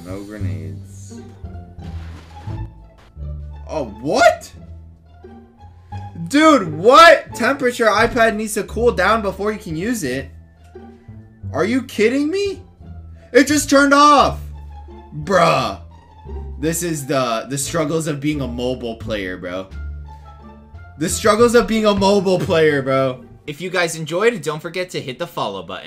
No grenades. Oh, what? Dude, what? Temperature iPad needs to cool down before you can use it. Are you kidding me? It just turned off. Bruh. This is the struggles of being a mobile player, bro. The struggles of being a mobile player, bro. If you guys enjoyed, don't forget to hit the follow button.